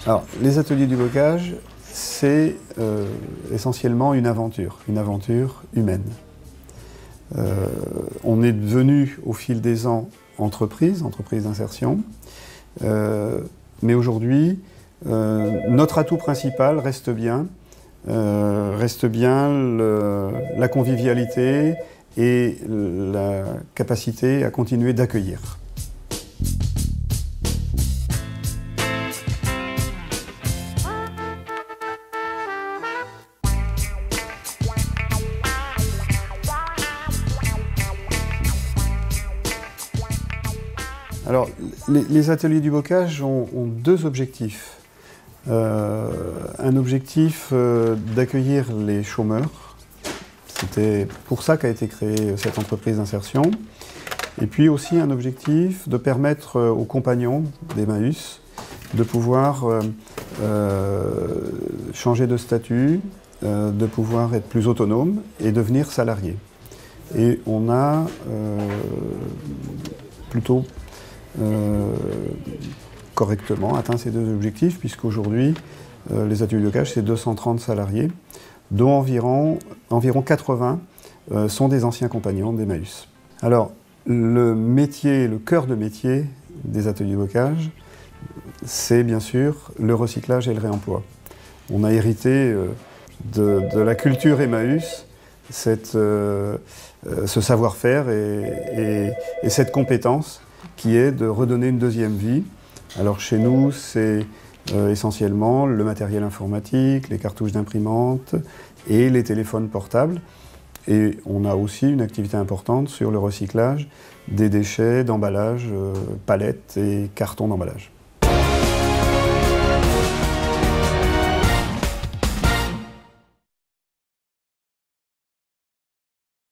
Alors, les ateliers du bocage, c'est essentiellement une aventure humaine. On est devenu au fil des ans entreprise d'insertion, mais aujourd'hui, notre atout principal reste bien la convivialité et la capacité à continuer d'accueillir. Alors, les ateliers du bocage ont deux objectifs. Un objectif d'accueillir les chômeurs. C'était pour ça qu'a été créée cette entreprise d'insertion. Et puis aussi un objectif de permettre aux compagnons d'Emmaüs de pouvoir changer de statut, de pouvoir être plus autonome et devenir salarié. Et on a plutôt correctement atteint ces deux objectifs, puisqu'aujourd'hui, les ateliers de bocage, c'est 230 salariés, dont environ 80 sont des anciens compagnons d'Emmaüs. Alors, le métier, le cœur de métier des ateliers de bocage, c'est bien sûr le recyclage et le réemploi. On a hérité de la culture Emmaüs ce savoir-faire et cette compétence qui est de redonner une deuxième vie. Alors chez nous, c'est essentiellement le matériel informatique, les cartouches d'imprimante et les téléphones portables. Et on a aussi une activité importante sur le recyclage des déchets d'emballage, palettes et cartons d'emballage.